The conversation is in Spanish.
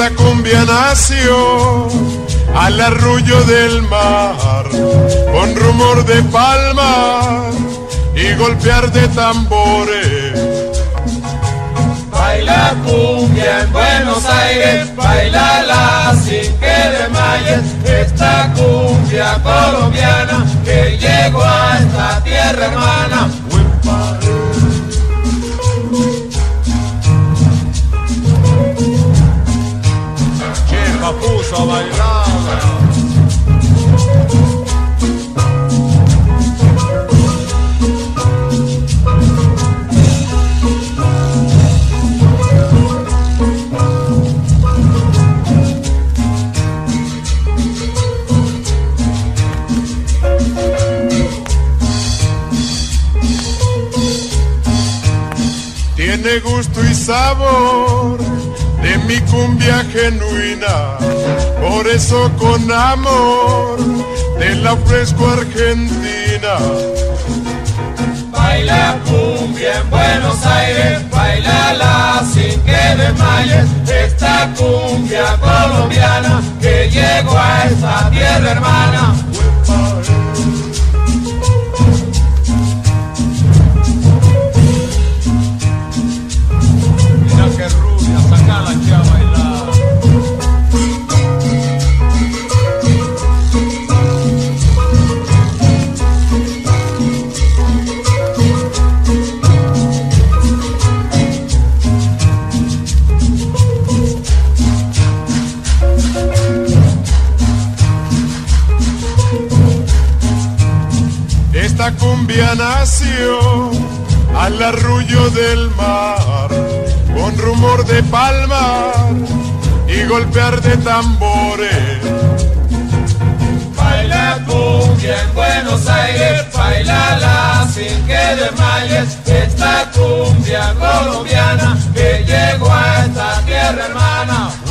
Esta cumbia nació al arrullo del mar, con rumor de palmas y golpear de tambores. Baila cumbia en Buenos Aires, bailala sin que desmayes. Esta cumbia colombiana que llegó a esta tierra hermana. Che, papuso a bailar. Tiene gusto y sabor de mi cumbia genuina, por eso con amor te la ofrezco Argentina. Baila cumbia en Buenos Aires, bailala sin que desmayes. Esta cumbia colombiana que llegó a esta tierra hermana. Mira que rubia, sacala aquí a bailar. Esta cumbia nació al arrullo del mar, con rumor de palmas y golpear de tambores. Baila cumbia en Buenos Aires, bailala sin que desmayes. Esta cumbia colombiana que llegó a esta tierra hermana.